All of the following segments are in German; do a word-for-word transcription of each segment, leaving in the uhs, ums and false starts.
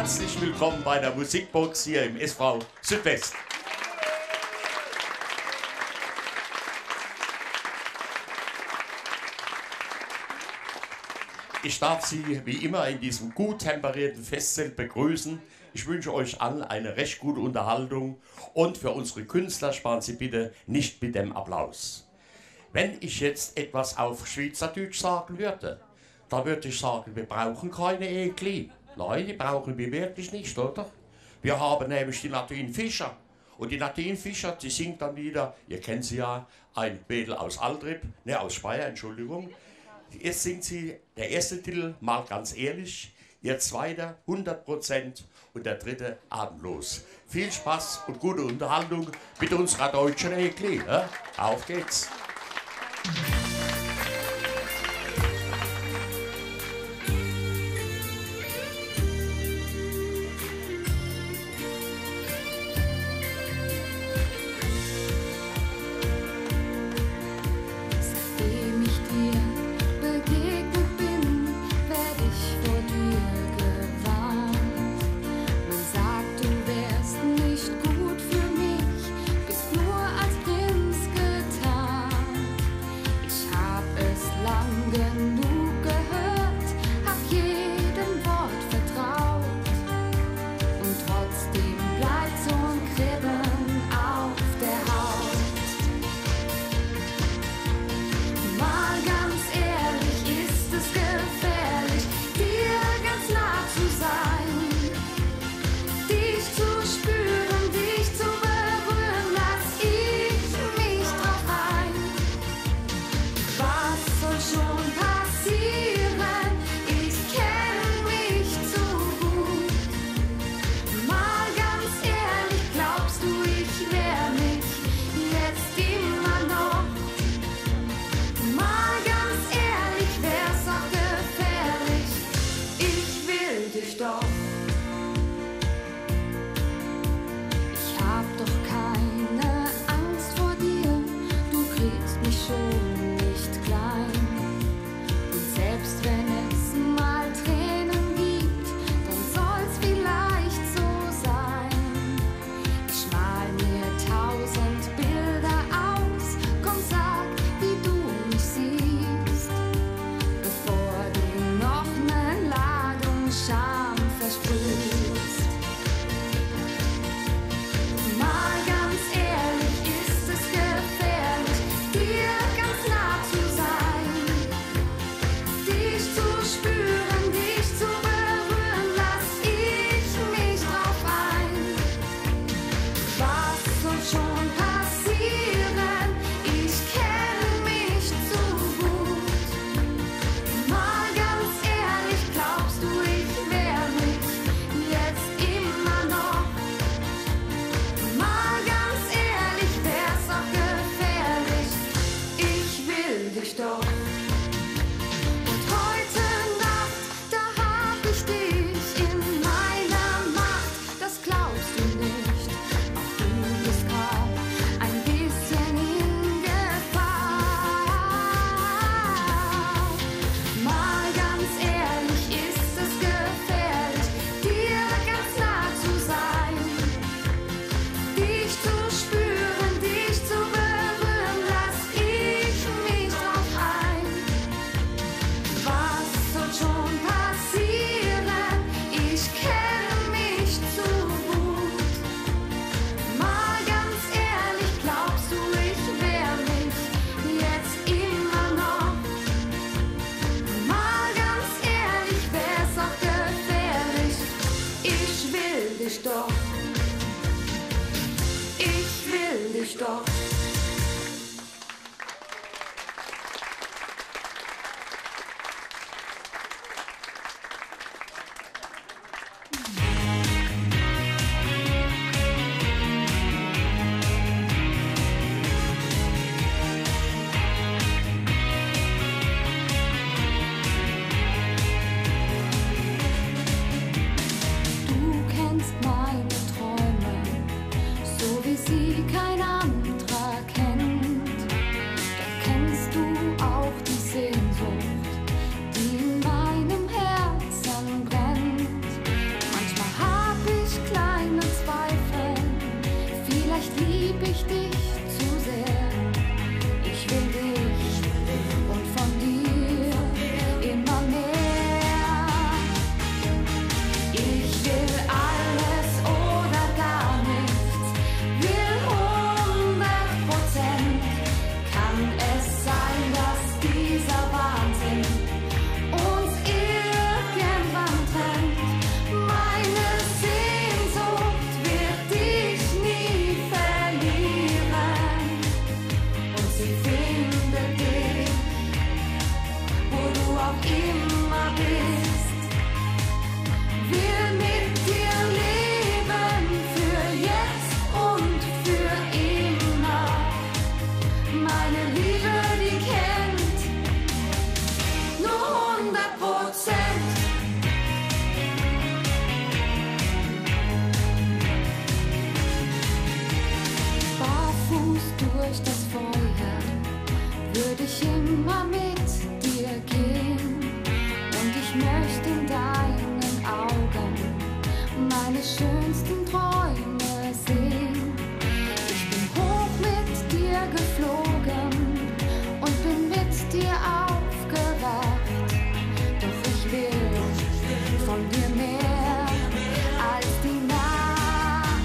herzlich willkommen bei der Musikbox hier im S V Südwest. Ich darf Sie wie immer in diesem gut temperierten Festzelt begrüßen. Ich wünsche euch allen eine recht gute Unterhaltung und für unsere Künstler sparen Sie bitte nicht mit dem Applaus. Wenn ich jetzt etwas auf Schweizerdeutsch sagen würde, dann würde ich sagen, wir brauchen keine Ekli. Nein, die brauchen wir wirklich nicht, oder? Wir haben nämlich die Nadine Fischer. Und die Nadine Fischer, die singt dann wieder, ihr kennt sie ja, ein Mädel aus Altrip, ne, aus Speyer, Entschuldigung. Jetzt singt sie der erste Titel, mal ganz ehrlich, ihr zweiter hundert Prozent und der dritte atemlos. Viel Spaß und gute Unterhaltung mit unserer deutschen Ekli. Ja? Auf geht's! Meine Träume, so wie sie kein anderer meine schönsten Träume sehen. Ich bin hoch mit dir geflogen und bin mit dir aufgewacht. Doch ich will von dir mehr als die Nacht.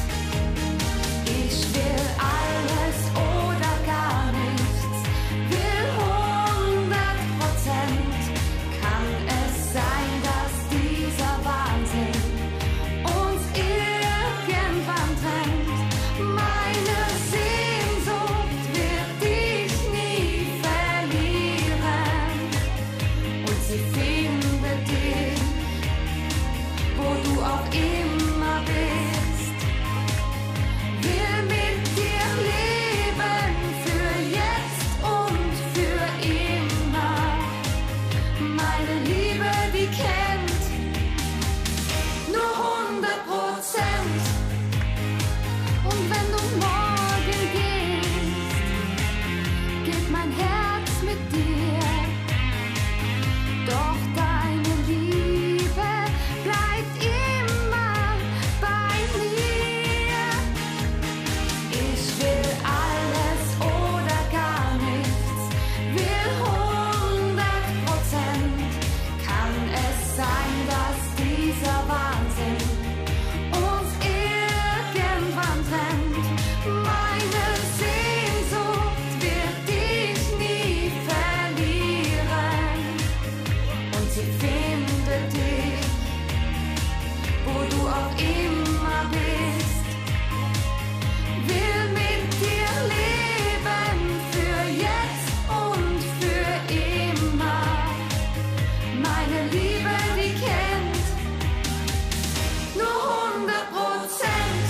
Ich will alles oder gar nichts, will hundert Prozent. Kann es sein, dass dieser Wahnsinn uns irgendwann trennt? Meine Sehnsucht wird dich nie verlieren und sie findet dich, wo du auch immer bist. Will mit dir leben, für jetzt und für immer. Meine Liebe, die kennt nur hundert Prozent. Und wenn du morgen gehst, geht mein Herz mit dir. Doch deine Liebe bleibt immer bei mir. Ich will alles oder gar nichts, will hundert Prozent. Kann es sein, dass dieser Wahnsinn uns irgendwann trennt? Meine Sehnsucht wird dich nie verlieren und sie findet dich, wo du auch immer bist. Will mit dir leben, für jetzt und für immer. Meine Liebe, die kennt nur hundert Prozent.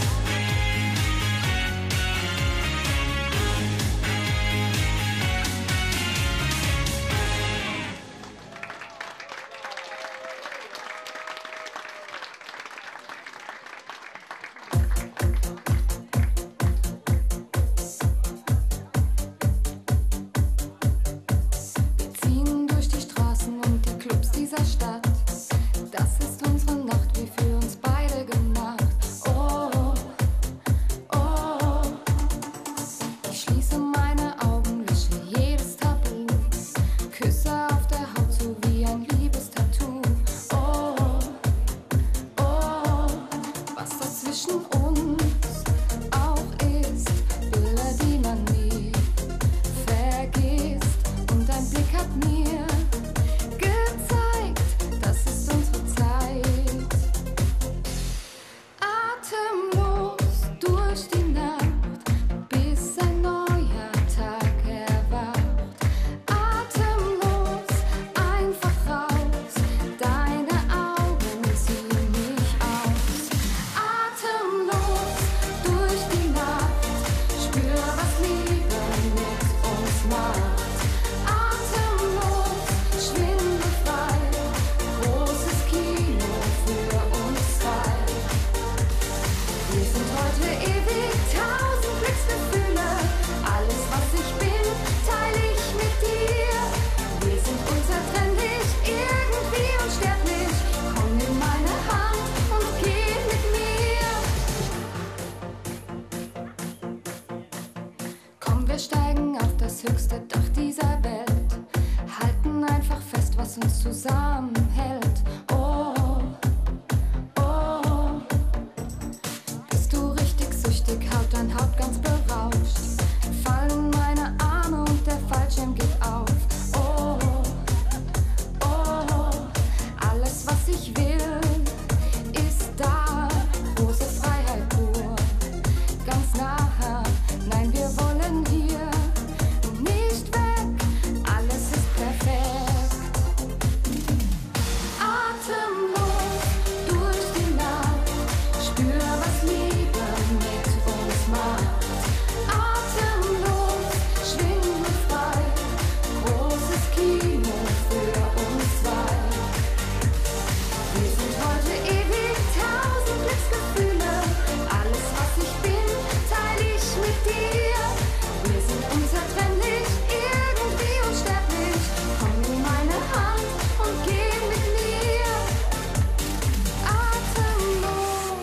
Wir ziehen durch die Straßen und die Clubs dieser Stadt. Das ist unsere Nacht, wie für uns beide gemacht. Oh, oh, ich schließe meine Augen, wische jedes Tabu, Küsse auf der Haut, so wie ein Liebestattoo. Oh, oh, was dazwischen uns auch ist, Bilder, die man nie vergisst. Und dein Blick hat mir gezeigt, das ist unsere Zeit. Atemlos durch die Nacht, bis ein neuer Tag erwacht. Atemlos einfach raus, deine Augen ziehen mich aus. Atemlos durch die Nacht, spür, was Liebe mit uns macht. Atemlos, schwindelfrei, großes Kino für uns zwei. Wir sind heute ewig, tausend Glücksgefühle. Alles, was ich bin, teile ich mit dir. Wir sind unzertrennlich, irgendwie unsterblich. Komm in meine Hand und geh mit mir. Komm, wir steigen auf das höchste Dach dieser Welt. Halten einfach fest, was uns zusammenhält. Oh, oh, bist du richtig süchtig, haut dein Haut ganz berauscht. Fallen meine Arme und der Fallschirm geht auf. Oh, oh, alles, was ich will, ist da. Große Freiheit pur, ganz nah. Nein, wir wollen hier nicht weg. Alles ist perfekt. Atemlos durch die Nacht, spür, was Liebe mit uns macht. Atemlos, schwindelfrei, großes Kino für uns zwei. Wir sind heute ewig, tausend Glücksgefühle. Alles, was ich bin, teile ich mit dir. Wir sind unzertrennlich, irgendwie unsterblich. Komm in meine Hand und geh mit mir. Atemlos.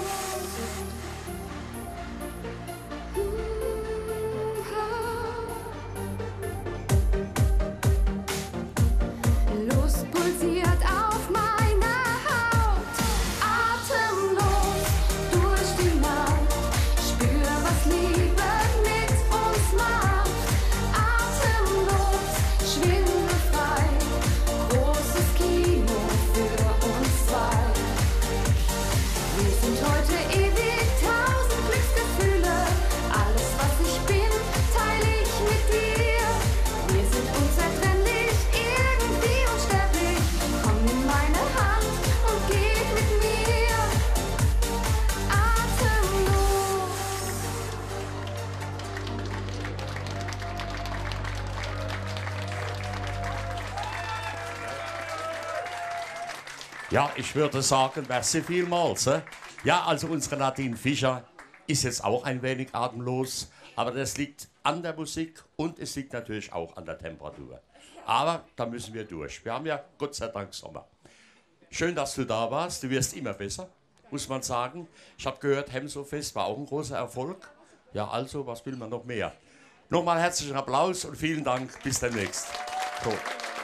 Ja, ich würde sagen, merci vielmals. Äh? Ja, also unsere Nadine Fischer ist jetzt auch ein wenig atemlos, aber das liegt an der Musik und es liegt natürlich auch an der Temperatur. Aber da müssen wir durch. Wir haben ja Gott sei Dank Sommer. Schön, dass du da warst. Du wirst immer besser, muss man sagen. Ich habe gehört, Hemsofest war auch ein großer Erfolg. Ja, also, was will man noch mehr? Nochmal herzlichen Applaus und vielen Dank. Bis demnächst. So.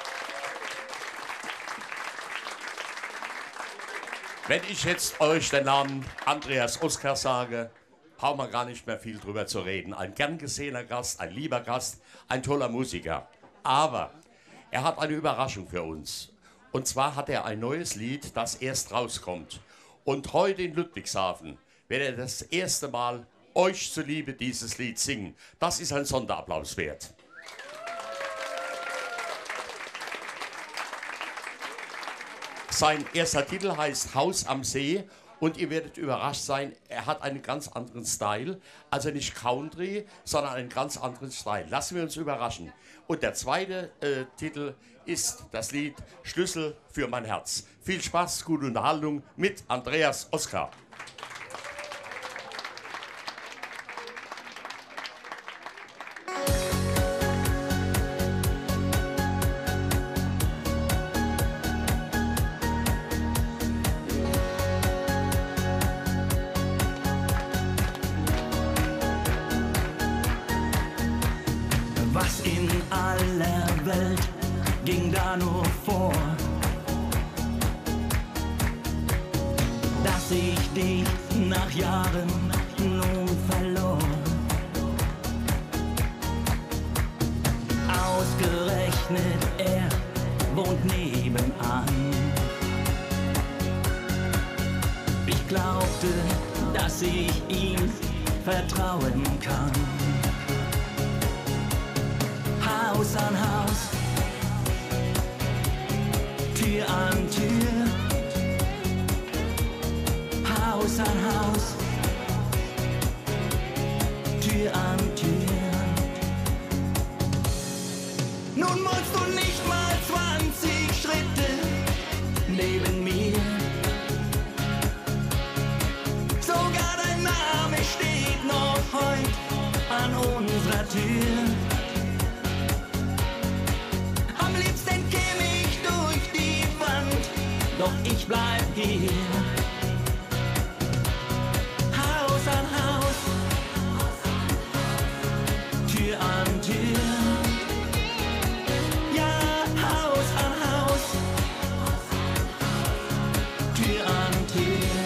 Wenn ich jetzt euch den Namen Andreas Oskar sage, brauchen wir gar nicht mehr viel drüber zu reden. Ein gern gesehener Gast, ein lieber Gast, ein toller Musiker. Aber er hat eine Überraschung für uns. Und zwar hat er ein neues Lied, das erst rauskommt. Und heute in Ludwigshafen wird er das erste Mal euch zuliebe dieses Lied singen. Das ist ein Sonderapplaus wert. Sein erster Titel heißt Haus am See und ihr werdet überrascht sein, er hat einen ganz anderen Style. Also nicht Country, sondern einen ganz anderen Style. Lassen wir uns überraschen. Und der zweite äh, Titel ist das Lied Schlüssel für mein Herz. Viel Spaß, gute Unterhaltung mit Andreas Oskar. Was in aller Welt ging da nur vor, dass ich dich nach Jahren nun verlor? Ausgerechnet er wohnt nebenan. Ich glaubte, dass ich ihm vertrauen kann. Haus an Haus, Tür an Tür, Haus an Haus, Tür an Tür. Nun musst du nicht mal zwanzig Schritte neben mir. Sogar dein Name steht noch heute an unserer Tür. Doch ich bleib hier. Haus an Haus, Tür an Tür. Ja, Haus an Haus, Tür an Tür.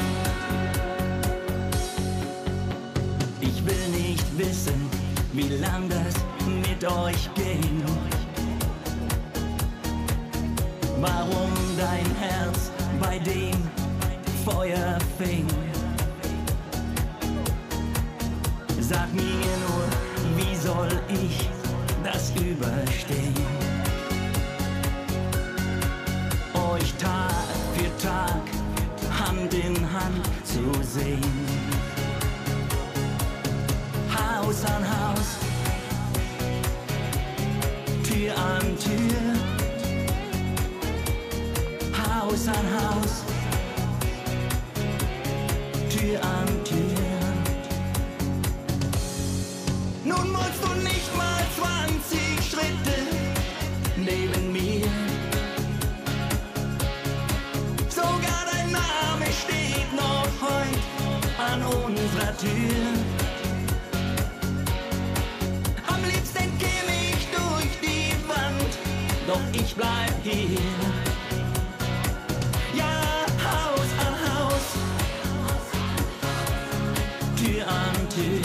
Ich will nicht wissen, wie lang das mit euch ging. Warum dein Herz bei dem Feuer fing. Sag mir nur, wie soll ich das überstehen? Euch Tag für Tag Hand in Hand zu sehen. Haus an Haus, Tür an Tür. Haus an Haus, Tür an Tür. Nun musst du nicht mal zwanzig Schritte neben mir. Sogar dein Name steht noch heute an unserer Tür. Am liebsten käme ich durch die Wand, doch ich bleib hier. Tür an Tür.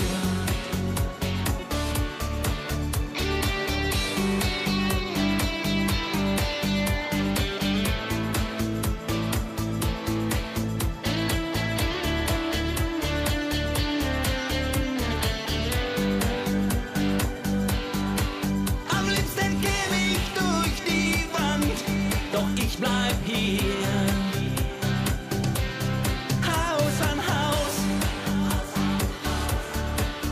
Am liebsten käme ich durch die Wand, doch ich bleib hier. Haus an Haus,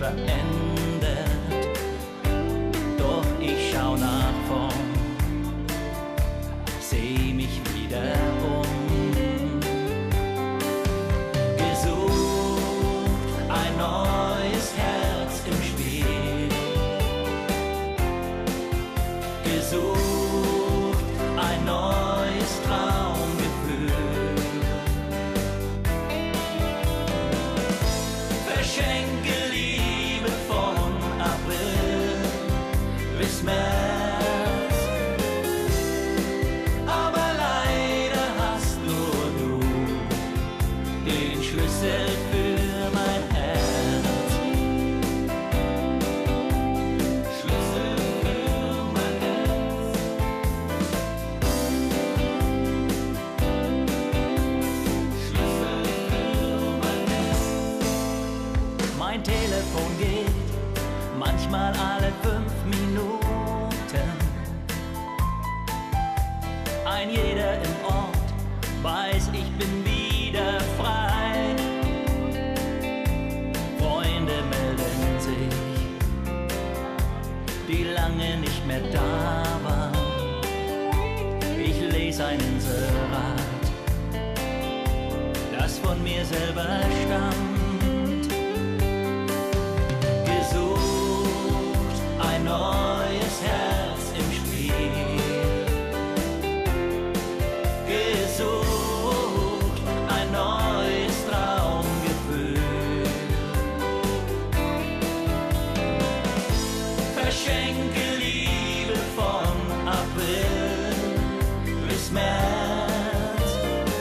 verändert, doch ich schau nach vorn, seh mich wieder um. Gesucht ein neues Herz im Spiel, gesucht ein neues Traumgefühl. Verschenke Liebe von April bis März, aber leider hast nur du den Schlüssel für mein Herz. Schlüssel für mein Herz. Schlüssel für mein Herz. Mein Telefon geht manchmal alle fünf Minuten. Ein jeder im Ort weiß, ich bin wieder frei. Freunde melden sich, die lange nicht mehr da waren. Ich lese ein Inserat, das von mir selber stammt. Gesucht ein neues Herz im Spiel, gesucht ein neues Traumgefühl. Verschenke Liebe von April bis März,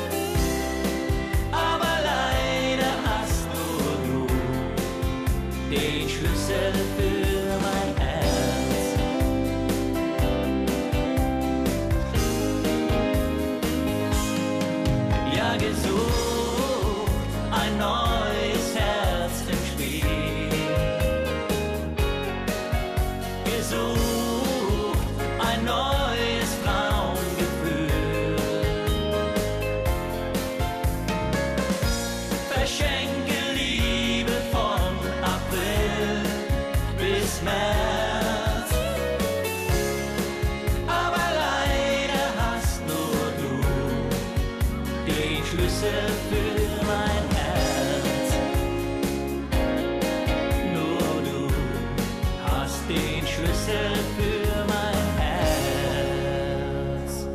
aber leider hast nur du den Schlüssel für mein Herz. Ja, gesucht ein neues Herz im Spiel, gesucht ein neues Traumgefühl. Verschenke Liebe von April bis März, aber leider hast nur du den Schlüssel für mein Herz. Nur du hast den Schlüssel für mein Herz.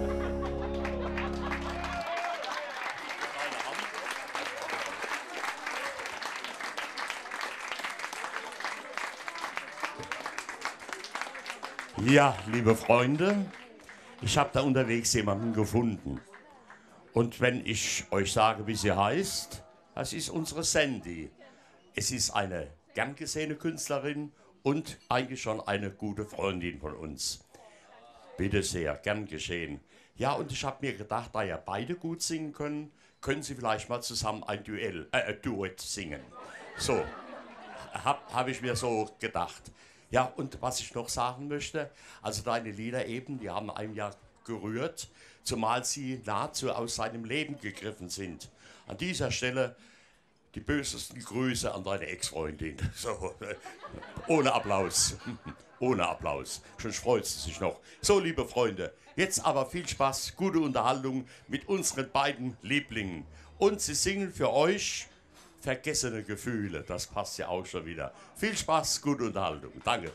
Ja, liebe Freunde, ich habe da unterwegs jemanden gefunden. Und wenn ich euch sage, wie sie heißt, das ist unsere Sandy. Es ist eine gern gesehene Künstlerin und eigentlich schon eine gute Freundin von uns. Bitte sehr, gern geschehen. Ja, und ich habe mir gedacht, da ja beide gut singen können, können sie vielleicht mal zusammen ein Duell, äh, ein Duett singen. So, habe hab ich mir so gedacht. Ja, und was ich noch sagen möchte, also deine Lieder eben, die haben einem ja gerührt, zumal sie nahezu aus seinem Leben gegriffen sind. An dieser Stelle die bösesten Grüße an deine Ex-Freundin. So, ohne Applaus. Ohne Applaus. Schon freut sie sich noch. So, liebe Freunde, jetzt aber viel Spaß, gute Unterhaltung mit unseren beiden Lieblingen. Und sie singen für euch Vergessene Gefühle. Das passt ja auch schon wieder. Viel Spaß, gute Unterhaltung. Danke.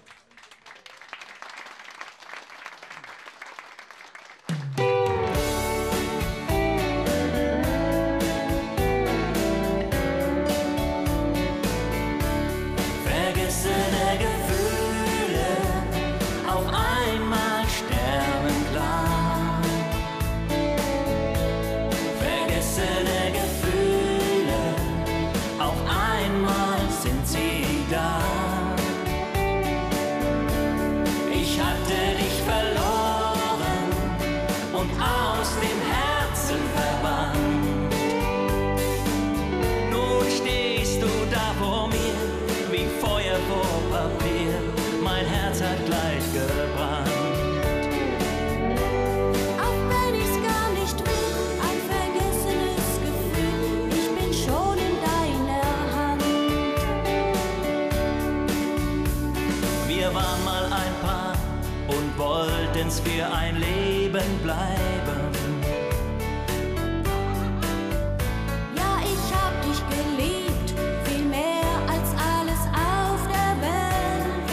Vergessene Gefühle, auf einmal sternenklar. Vergessene Gefühle, auf einmal sind sie da. wollten's für ein Leben bleiben. Ja, ich hab dich geliebt, viel mehr als alles auf der Welt.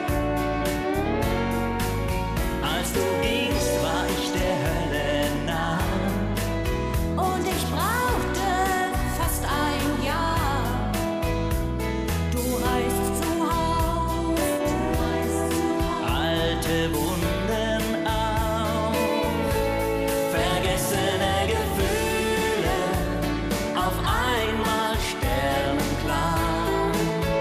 Als du gingst, war ich der Hölle nah. Und ich brauchte fast ein Jahr. Du reist zu Haus, du reist zu Haus. Alte Wunden auf, vergessene Gefühle, auf einmal sternenklar.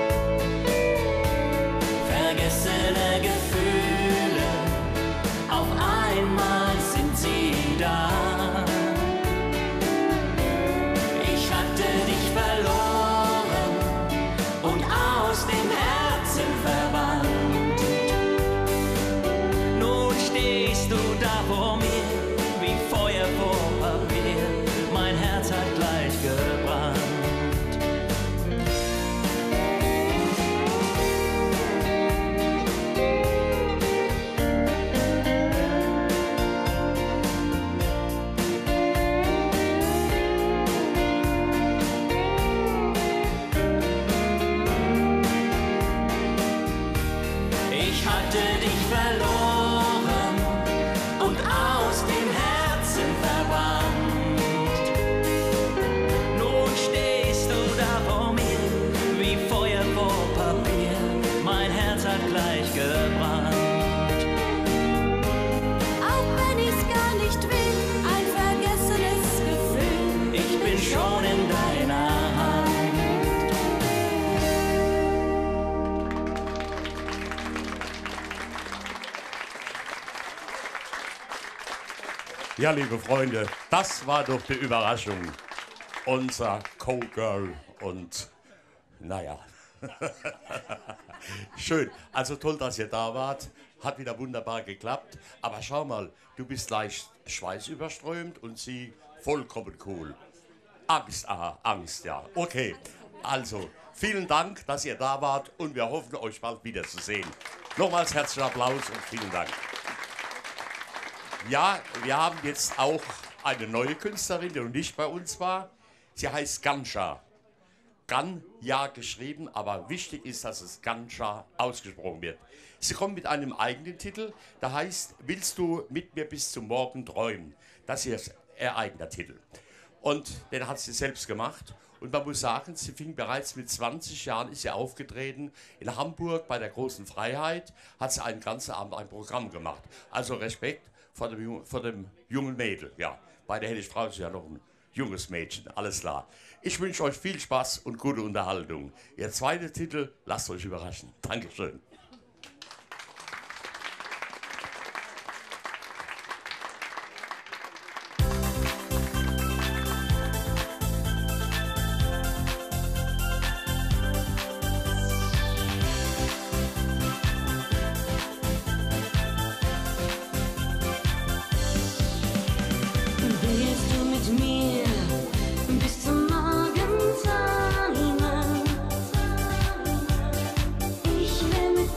Vergessene Gefühle, auf einmal sind sie da. Ich hatte dich verloren und aus dem Herzen verbannt. Nun stehst du da vor mir, wie Feuer vor Papier. Mein Herz hat gleich gebrannt. Ich hatte dich verloren und aus dem Herzen verbannt. Nun stehst du da vor mir, wie Feuer vor Papier. Mein Herz hat gleich gebrannt. Auch wenn ich's gar nicht will, ein vergessenes Gefühl. Ich bin schon in deiner Hand. Ja, liebe Freunde, das war doch die Überraschung. Unser Co-Girl und naja. Schön, also toll, dass ihr da wart. Hat wieder wunderbar geklappt. Aber schau mal, du bist leicht schweißüberströmt und sie vollkommen cool. Angst, aha, Angst, ja. Okay, also vielen Dank, dass ihr da wart und wir hoffen, euch bald wiederzusehen. Nochmals herzlichen Applaus und vielen Dank. Ja, wir haben jetzt auch eine neue Künstlerin, die noch nicht bei uns war. Sie heißt Ganscha. Ganja geschrieben, aber wichtig ist, dass es Ganscha ausgesprochen wird. Sie kommt mit einem eigenen Titel, der heißt Willst du mit mir bis zum Morgen träumen? Das hier ist ihr eigener Titel. Und den hat sie selbst gemacht. Und man muss sagen, sie fing bereits mit zwanzig Jahren, ist sie aufgetreten in Hamburg bei der Großen Freiheit, hat sie einen ganzen Abend ein Programm gemacht. Also Respekt vor dem, vor dem jungen Mädel. Ja, bei der hätte ich Frau ja noch ein junges Mädchen, alles klar. Ich wünsche euch viel Spaß und gute Unterhaltung. Ihr zweiter Titel, lasst euch überraschen. Dankeschön. Willst du mit mir bis zum Morgen träumen? Ich will mit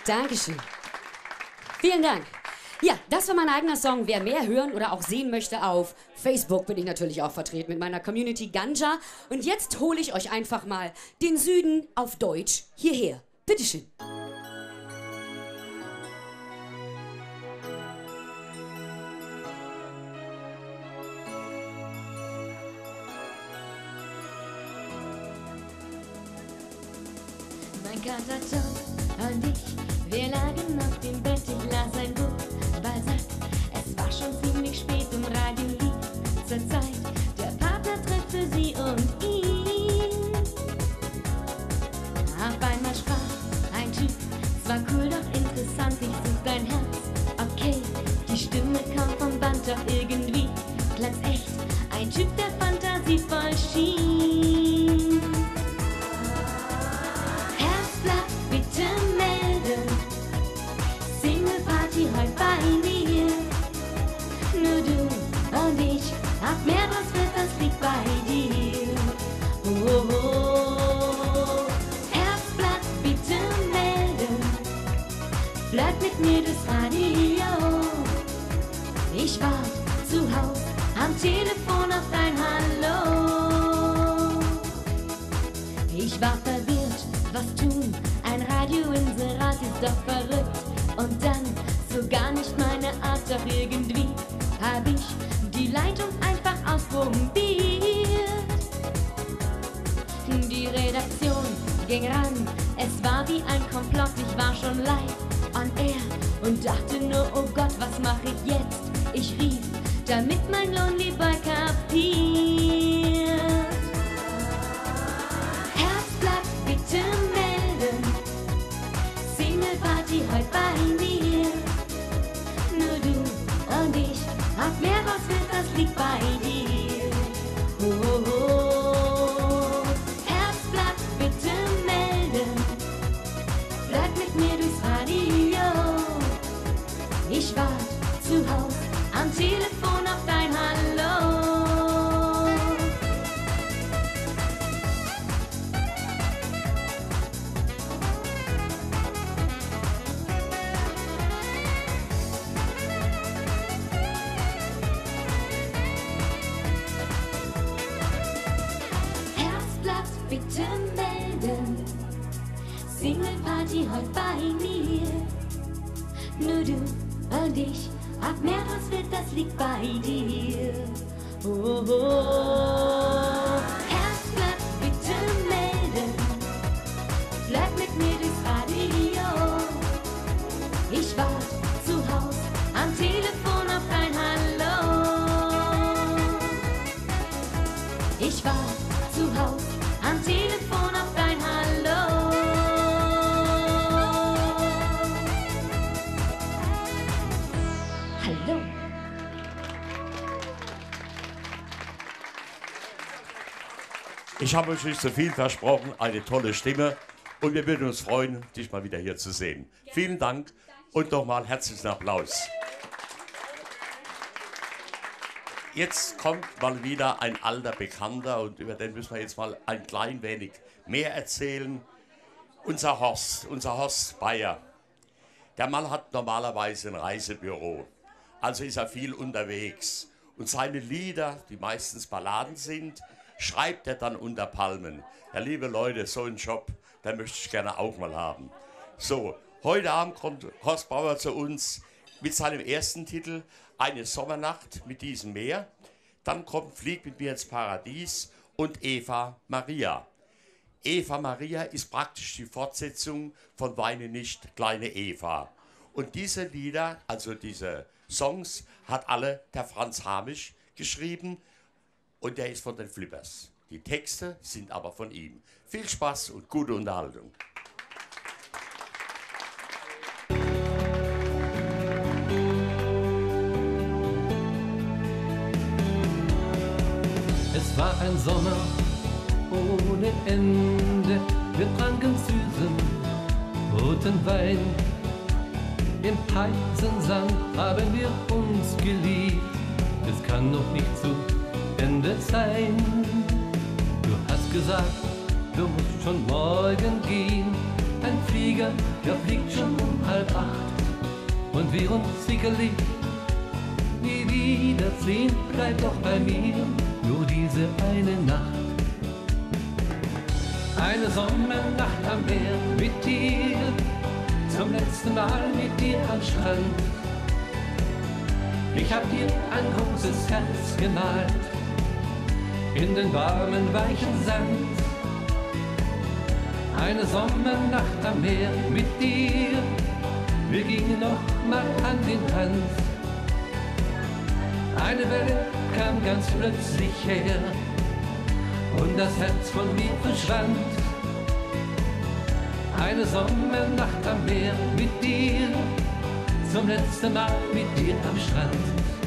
Dankeschön. Vielen Dank. Ja, das war mein eigener Song. Wer mehr hören oder auch sehen möchte, auf Facebook bin ich natürlich auch vertreten mit meiner Community Ganja. Und jetzt hole ich euch einfach mal den Süden auf Deutsch hierher. Bitteschön. Mein Kater Tom und ich, wir lagen auf dem Bett, ich las ein Buch, Balzac. Es war schon ziemlich spät, im Radio lief zur Zeit der Partner trifft für sie und ihn. Auf einmal sprach ein Typ, es war cool, doch interessant, ich such dein Herz. Okay, die Stimme kam vom Band, doch irgendwie klang's echt. Ein Typ, der fantasievoll schien. Bitte melden, Single-Party heute bei mir. Nur du und ich, ab mehr, was wird, das liegt bei dir. Oh, oh, oh. Herzblatt, bitte melden, bleib mit mir durchs Radio. Ich wart zu Haus am Telefon auf dein Hallo. Ich war verwirrt, was tun? Ein Radioinserat ist doch verrückt und dann so gar nicht meine Art, doch irgendwie hab ich die Leitung einfach ausprobiert. Die Redaktion ging ran, es war wie ein Komplott, ich war schon live on air und dachte nur, oh Gott, was mach ich jetzt? Ich rief, damit mein Lonely Boy kapiert. Herzblatt, bitte melden, Single-Party heute bei mir. Nur du und ich, ab mehr was wird, das liegt bei dir. Oh, oh, oh. Herzblatt, bitte melden, bleib mit mir durchs Radio. Ich wart zu Haus am Telefon auf dein Hallo. Bitte melden, Single-Party heute bei mir. Nur du und ich, ab mehr was wird, das liegt bei dir. Oh, oh, oh. Herzblatt, bitte melden, bleib mit mir durchs Radio. Ich wart zu Haus am Telefon auf dein Hallo. Ich war zu Haus am Telefon auf dein Hallo. Hallo. Ich habe euch nicht so viel versprochen, eine tolle Stimme und wir würden uns freuen, dich mal wieder hier zu sehen. Vielen Dank und nochmal herzlichen Applaus. Jetzt kommt mal wieder ein alter Bekannter und über den müssen wir jetzt mal ein klein wenig mehr erzählen. Unser Horst, unser Horst Bayer. Der Mann hat normalerweise ein Reisebüro, also ist er viel unterwegs. Und seine Lieder, die meistens Balladen sind, schreibt er dann unter Palmen. Ja, liebe Leute, so einen Job, den möchte ich gerne auch mal haben. So, heute Abend kommt Horst Bayer zu uns mit seinem ersten Titel Eine Sommernacht mit diesem Meer. Dann kommt Flieg mit mir ins Paradies und Eva Maria. Eva Maria ist praktisch die Fortsetzung von Weine nicht, kleine Eva. Und diese Lieder, also diese Songs, hat alle der Franz Hamisch geschrieben und der ist von den Flippers. Die Texte sind aber von ihm. Viel Spaß und gute Unterhaltung. Es war ein Sommer ohne Ende, wir tranken süßen, roten Wein. Im heißen Sand haben wir uns geliebt, es kann noch nicht zu Ende sein. Du hast gesagt, du musst schon morgen gehen, ein Flieger er fliegt schon um halb acht. Und wir uns sicherlich nie wiedersehen, bleibt doch bei mir nur diese eine Nacht. Eine Sommernacht am Meer mit dir, zum letzten Mal mit dir am Strand. Ich hab dir ein großes Herz gemalt, in den warmen, weichen Sand. Eine Sommernacht am Meer mit dir, wir gingen noch mal Hand in Hand. Eine Welle kam ganz plötzlich her und das Herz von mir verschwand. Eine Sommernacht am Meer mit dir, zum letzten Mal mit dir am Strand.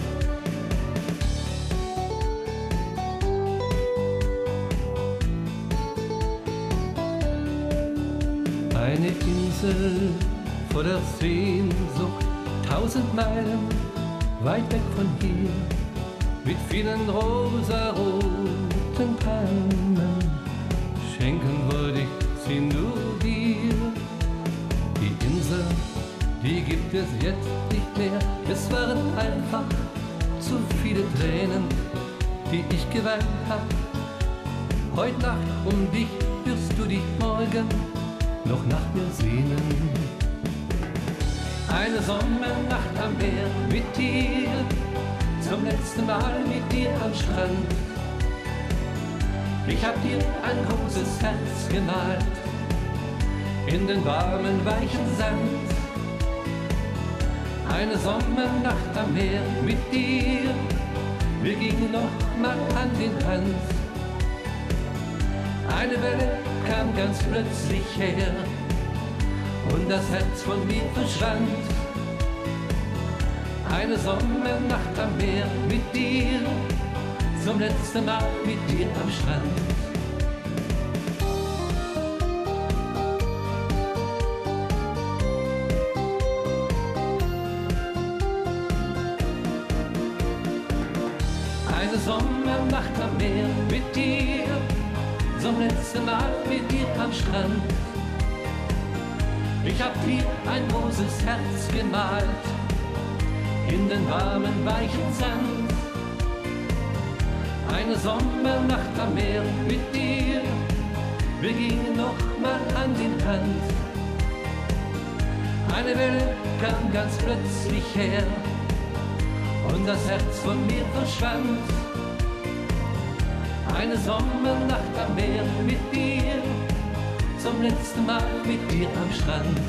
Eine Insel voller Sehnsucht, tausend Meilen weit weg von hier, mit vielen rosaroten Palmen, schenken wollte ich sie nur dir. Die Insel, die gibt es jetzt nicht mehr, es waren einfach zu viele Tränen, die ich geweint hab. Heute Nacht um dich wirst du dich morgen noch nach mir sehnen. Eine Sommernacht am Meer mit dir, zum letzten Mal mit dir am Strand. Ich hab dir ein großes Herz gemalt, in den warmen, weichen Sand. Eine Sommernacht am Meer mit dir, wir gingen noch mal Hand in Hand. Eine Welle kam ganz plötzlich her und das Herz von mir verschwand. Eine Sommernacht am Meer mit dir, zum letzten Mal mit dir am Strand. Eine Sommernacht am Meer mit dir, zum letzten Mal mit dir am Strand. Ich hab dir ein großes Herz gemalt, in den warmen, weichen Sand. Eine Sommernacht am Meer mit dir, wir gingen noch mal Hand in Hand. Eine Welle kam ganz plötzlich her und das Herz von mir verschwand. Eine Sommernacht am Meer mit dir, zum letzten Mal mit dir am Strand.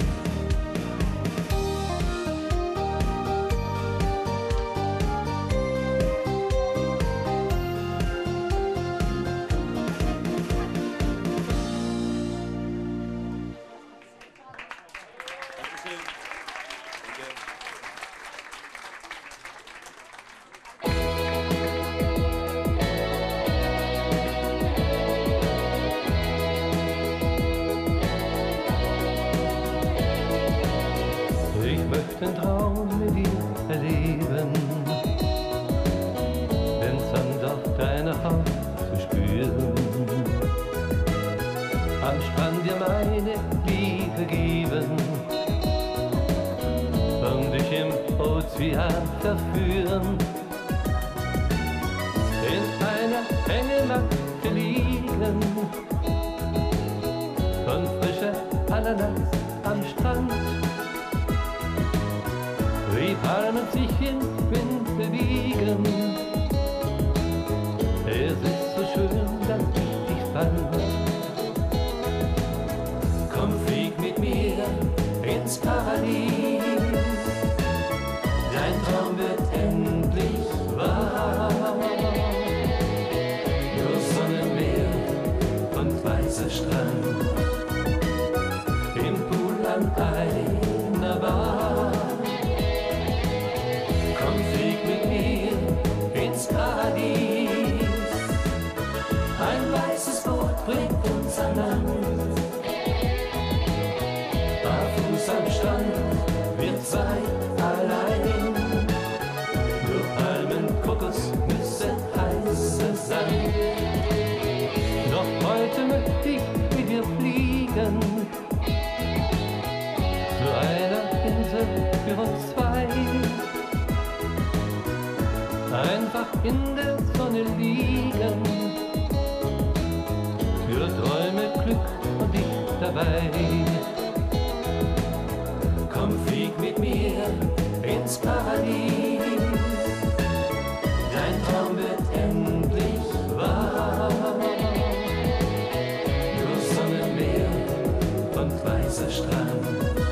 Den Traum mit dir erleben, den Sand auf deiner Haut zu spüren, am Strand dir meine Liebe geben und dich im Ozean verführen, in einer Hängematte liegen, von frischer Ananas am Strand. Wie Palmen sich im Wind bewegen. Es ist so schön, dass ich dich fand. Komm, flieg mit mir ins Paradies. Dein Traum wird endlich wahr. Nur Sonnenmeer und weißer Strand. Im Pool an einer Bar. Paradies. Ein weißes Boot bringt uns an Land. Barfuß am Strand, wir zwei allein. Nur Palmen, Kokos, Nüsse, heißer Sand. Doch heute möchte ich mit dir fliegen. einfach in der Sonne liegen. Für Träume, Glück und ich dabei. Komm, flieg mit mir ins Paradies. Dein Traum wird endlich wahr. Nur Sonne, Meer und weißer Strand.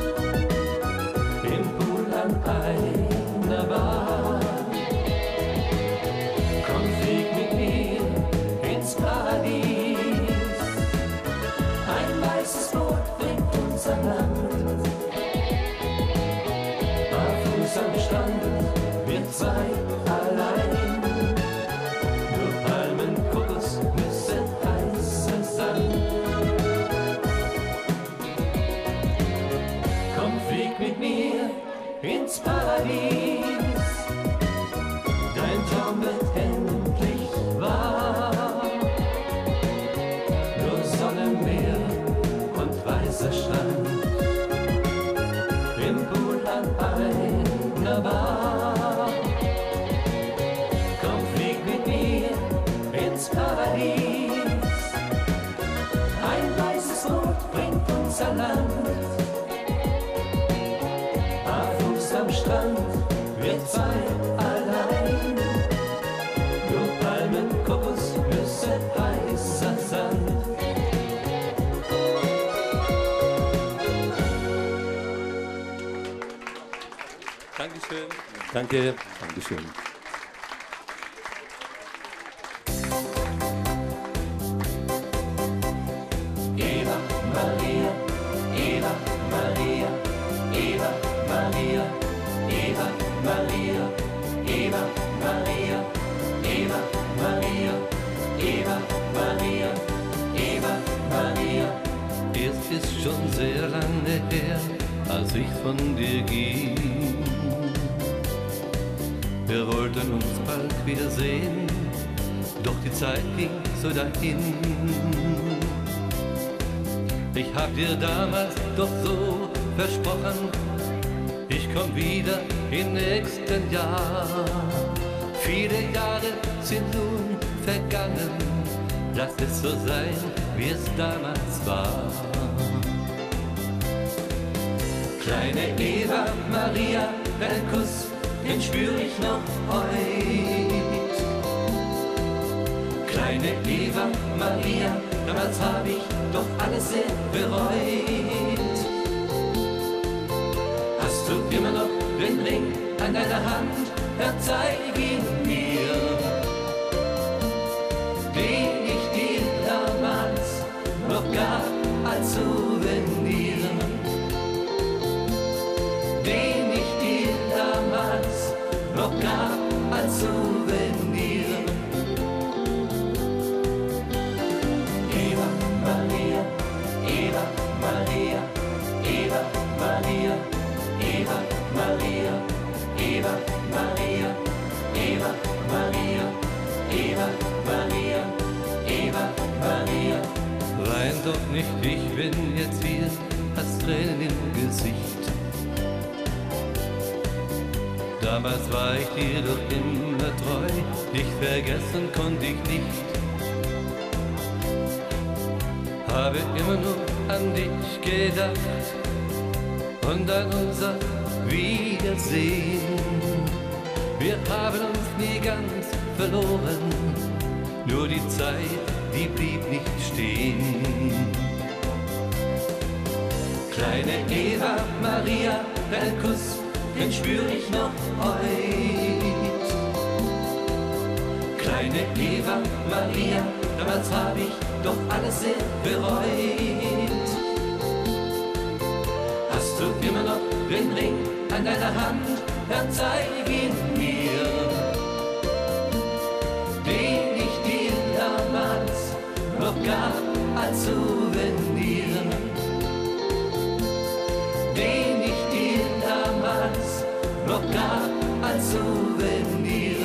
Im Pool an einer Bar. Komm, flieg mit mir ins Paradies. Ein weißes Boot bringt uns an Land. Barfuß am Strand, wir zwei allein. Nur Palmen, Kokos, Nüsse, heißer Sand. Komm, flieg mit mir ins Paradies. Dein Traum wird endlich wahr. Nur Sonne, Meer und weißer Strand. Im Pool an einer Bar. Komm, flieg mit mir ins Paradies. Ein weißes Boot bringt uns an Land. Barfuß am Strand, wir zwei allein. Nur Palmen, Kokos, Nüsse, heißer Sand. Dankeschön. Danke. Dankeschön. Eva Maria, Eva Maria, Eva Maria, Eva Maria, Eva Maria, Eva Maria, Eva Maria, Eva Maria. Es ist schon sehr lange her, als ich von dir ging. Wir wollten uns bald wiedersehen, doch die Zeit ging so dahin. Ich hab dir damals doch so versprochen, ich komm wieder im nächsten Jahr. Viele Jahre sind nun vergangen, lass es so sein, wie es damals war. Kleine Eva Maria, dein Kuss, den spür ich noch heut. Kleine Eva Maria, damals hab ich doch alles sehr bereut. Hast du immer noch den Ring an deiner Hand, dann zeig ihn mir, den ich dir damals noch gab als Souvenir. Den ich dir damals noch gab als Souvenir. Eva Maria, Eva Maria, Eva Maria, Eva Maria, Eva Maria, Eva Maria, Eva Maria, Eva Maria. Wein doch nicht, ich bin jetzt hier, hast Tränen im Gesicht. Damals war ich dir doch immer treu, dich vergessen konnte ich nicht. Habe immer nur an dich gedacht und an unser Wiedersehen. Wir haben uns nie ganz verloren, nur die Zeit, die blieb nicht stehen. Kleine Eva Maria, dein Kuss, den spür ich noch heut. Kleine Eva Maria, damals hab ich doch alles sehr bereut. Hast du immer noch den Ring an deiner Hand, dann zeig ihn mir, den ich dir damals noch gab als Souvenir. Den ich dir damals noch gab als Souvenir.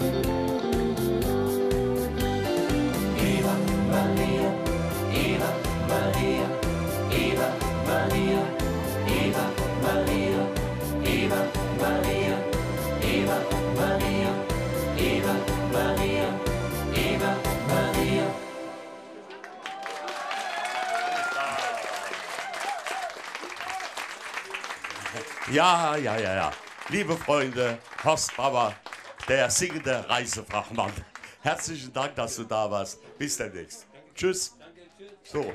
Eva Maria, Eva Maria, Eva Maria, Eva Maria, Eva Maria, Eva Maria, Eva Ja, ja, ja, ja. Liebe Freunde, Horst Bauer, der singende Reisefachmann. Herzlichen Dank, dass du da warst. Bis demnächst. Tschüss. So.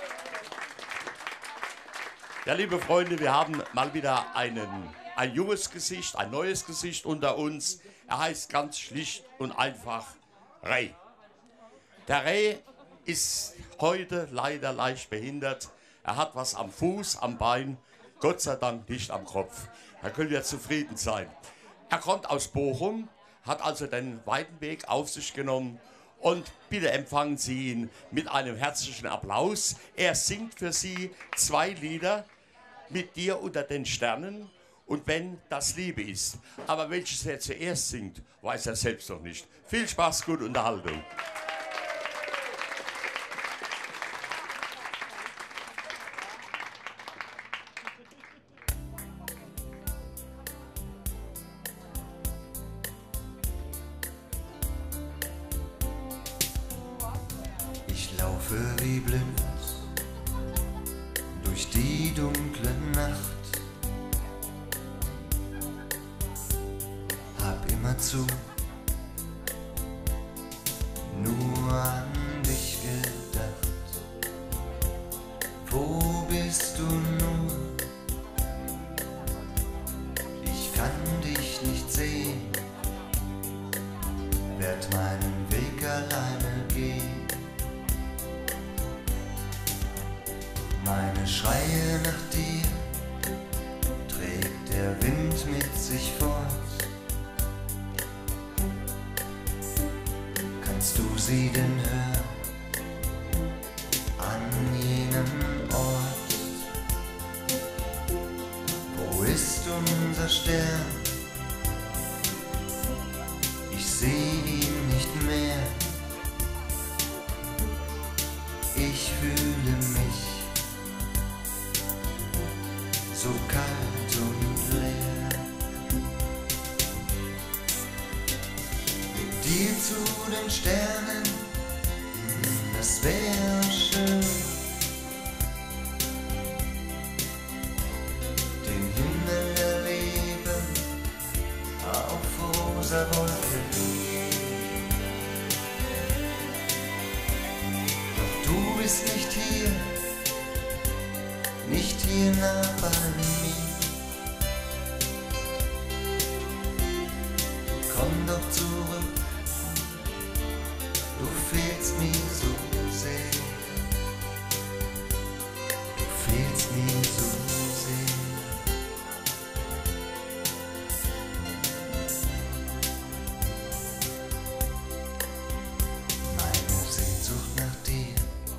Ja, liebe Freunde, wir haben mal wieder einen, ein junges Gesicht, ein neues Gesicht unter uns. Er heißt ganz schlicht und einfach Ray. Der Ray ist heute leider leicht behindert. Er hat was am Fuß, am Bein, Gott sei Dank nicht am Kopf. Da können wir zufrieden sein. Er kommt aus Bochum, hat also den weiten Weg auf sich genommen. Und bitte empfangen Sie ihn mit einem herzlichen Applaus. Er singt für Sie zwei Lieder, Mit dir unter den Sternen und Wenn das Liebe ist. Aber welches er zuerst singt, weiß er selbst noch nicht. Viel Spaß, gute Unterhaltung. Ich laufe wie blind durch die dunkle Nacht, hab immerzu nur an dich gedacht. Wo bist du nur? Ich kann dich nicht sehen, werd meinen Weg alleine gehen. Meine Schreie nach dir trägt der Wind mit sich fort. Kannst du sie denn hören an jenem Ort? Wo ist unser Stern? Ich seh ihn nicht mehr. Ich fühle mich so kalt und leer. Mit dir zu den Sternen, das wäre schön. Den Himmel erleben auf rosa Wolken. Doch du bist nicht hier, nicht hier nah bei mir. Komm doch zurück, du fehlst mir so sehr. Du fehlst mir so sehr. Meine Sehnsucht nach dir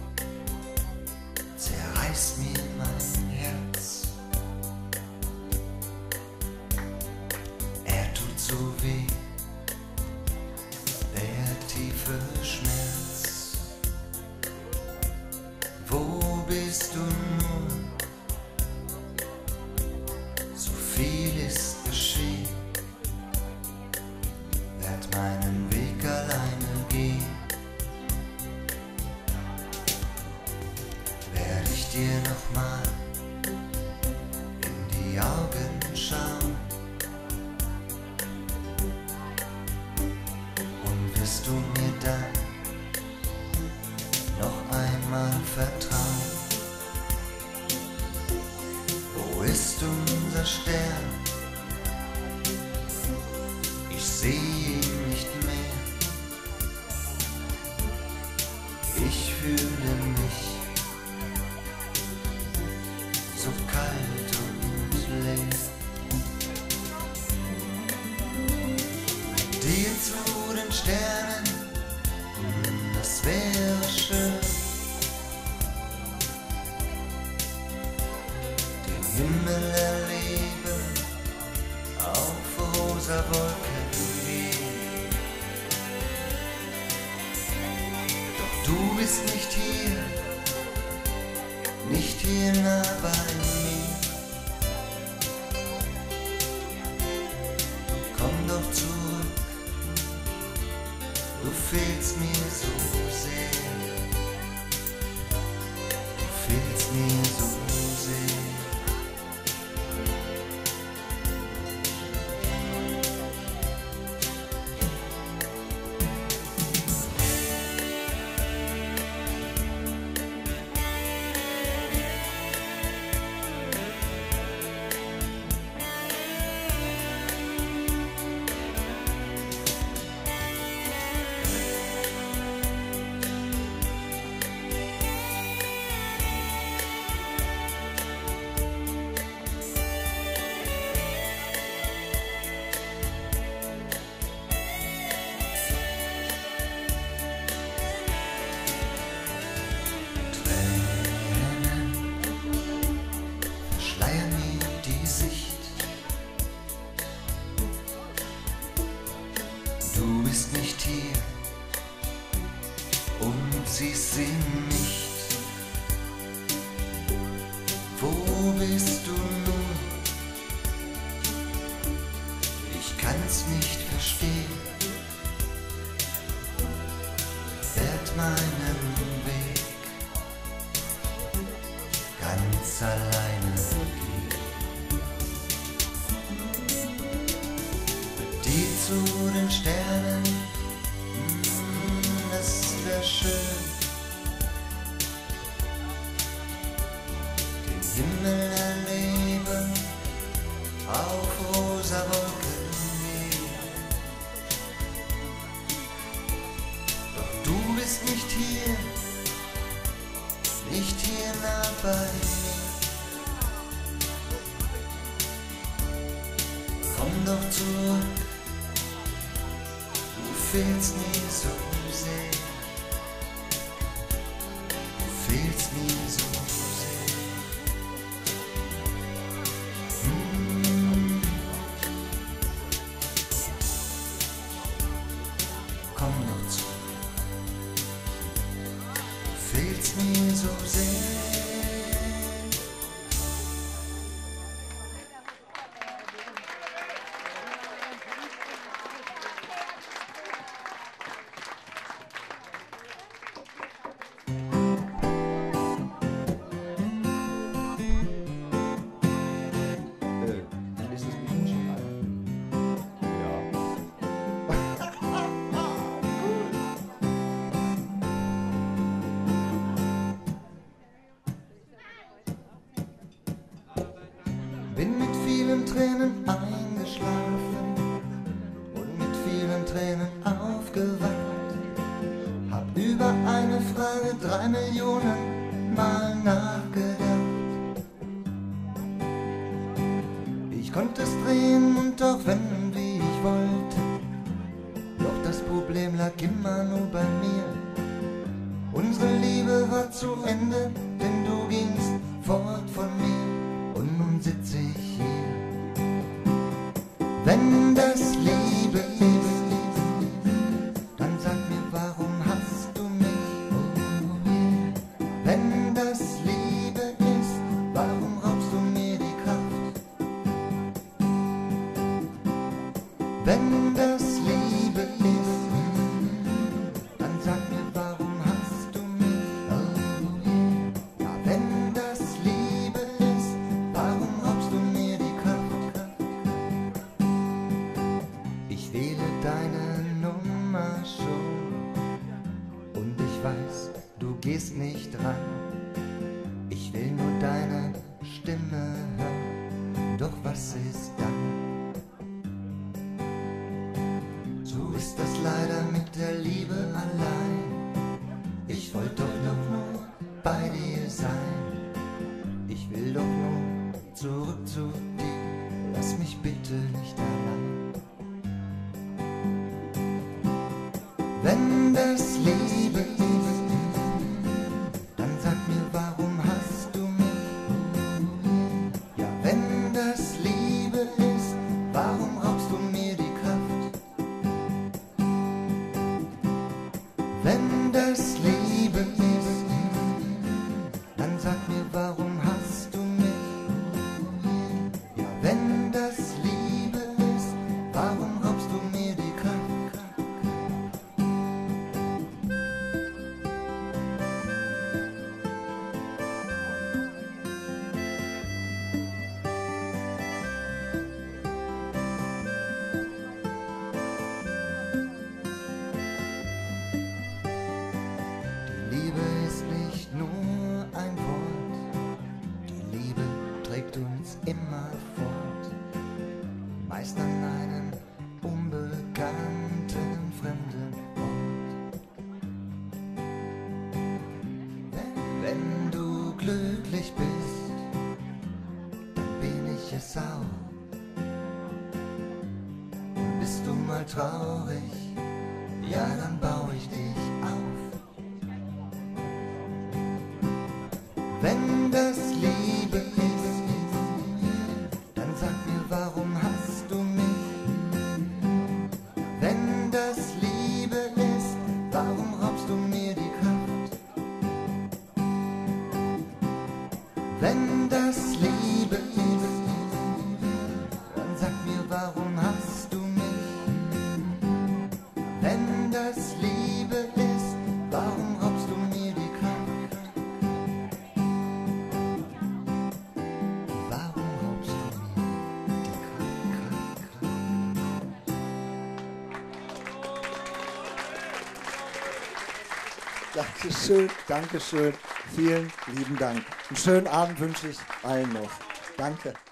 zerreißt mir mein Herz. Er tut so weh, der tiefe Schmerz. Wo bist du nur? So viel ist geschehen. Werd meinen Weg alleine gehen. Werd ich dir noch mal in die Augen schauen und wirst du mir dann noch einmal vertrauen? Wo ist unser Stern? Ich seh ihn nicht mehr. Ich fühle mich so kalt und leer. Mit dir zu den Sternen, das wäre schön. Den Himmel erleben, auf rosa Wolken gehen. Doch du bist nicht hier, nicht hier nah bei mir. Komm doch zurück, du fehlst mir so sehr. Du fehlst mir so sehr. bist du nur? Ich kann's nicht verstehen. Werd meinen Weg ganz alleine gehen. Die zu den Sternen, mm, das wär schön. Den Himmel erleben, auf rosa Wolken gehen. Doch du bist nicht hier, nicht hier nah bei mir. Komm doch zurück, du fehlst mir so sehr. Du fehlst mir so sehr. Hm. Komm doch zurück, du fehlst mir so sehr. Bin mit vielen Tränen eingeschlafen und mit vielen Tränen aufgewacht. Hab über eine Frage drei Millionen Mal nachgedacht. Ich konnte es drehen und auch wenden, wie ich wollte. Doch das Problem lag immer nur bei mir. Unsere Liebe war zu Ende, denn du gingst fort von mir. Und nun sitze ich hier. Wenn das Liebe ist, dann sag mir, warum hast du mich? Oh yeah. Wenn das Liebe ist, warum raubst du mir die Kraft? Wenn das Liebe ist, dann sag mir, warum hast du mich? Oh yeah. Ja, wenn das Liebe ist, warum raubst du mir die Kraft? Ich wähle deine Nummer schon und ich weiß, du gehst nicht ran. Ich will nur deine Stimme hören, doch was ist dann? So ist das leider mit der Liebe allein. Ich wollte doch nur bei dir sein. Ich will doch nur zurück zu dir. Lass mich bitte nicht allein. Wenn das Liebe ist, dann sag mir, warum hast du mich? Ja, wenn das Liebe ist, warum raubst du mir die Kraft? Wenn das Liebe ist, dann sag mir, warum hast du mich? Ja, wenn das Liebe ist, warum raubst du mir die Kraft? Die Liebe ist nicht nur ein Wort, die Liebe trägt uns immer fort, meist an einen unbekannten, fremden Ort. Wenn du glücklich bist, dann bin ich es auch. Und bist du mal traurig, ja, dann baue ich dich auf. Wenn das Liebe ist, dann sag mir, warum hast du mich? Wenn das Liebe ist, warum raubst du mir die Kraft? Wenn das Liebe Dankeschön, Dankeschön. Vielen lieben Dank. Einen schönen Abend wünsche ich allen noch. Danke.